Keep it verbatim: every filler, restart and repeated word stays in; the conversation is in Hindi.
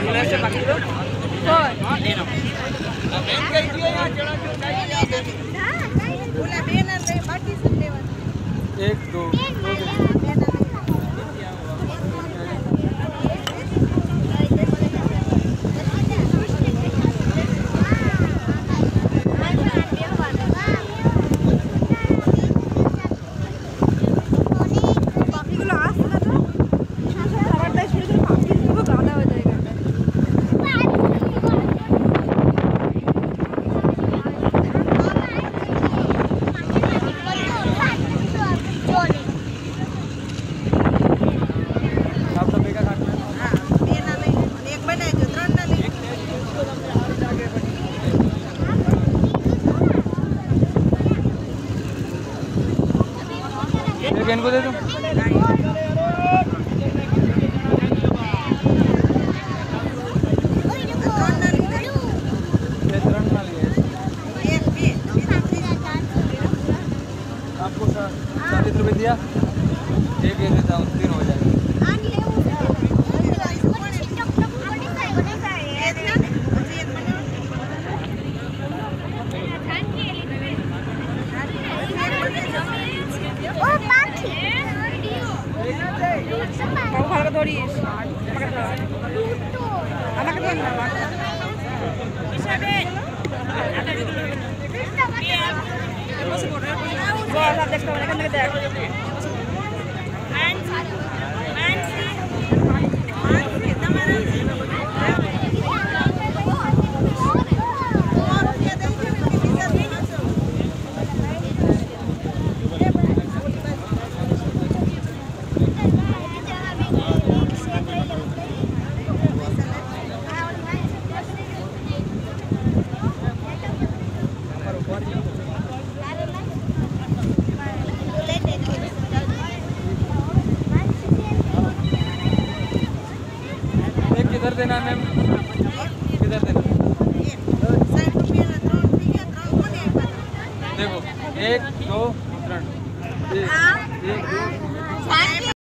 एक दो इनको दे दूं। आपको चालीस रुपये दिया, एक ये देता हूँ, तीन हो जाएगा। किधर देना मैम, किधर देना? देखो एक दो तीन, एक